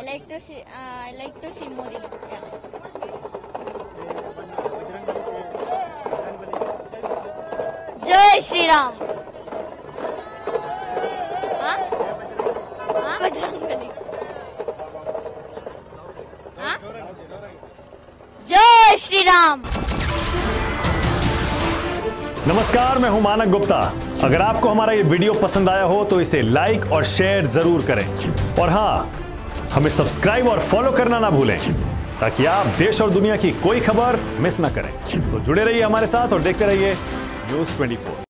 I like to see Modi. Yeah. Jai Shri Ram. Huh? Huh? Bajrangbali. Huh? Jai Shri Ram. नमस्कार, मैं हूं मानक गुप्ता। अगर आपको हमारा ये वीडियो पसंद आया हो तो इसे लाइक और शेयर जरूर करें और हां, हमें सब्सक्राइब और फॉलो करना ना भूलें ताकि आप देश और दुनिया की कोई खबर मिस ना करें। तो जुड़े रहिए हमारे साथ और देखते रहिए न्यूज़ 24।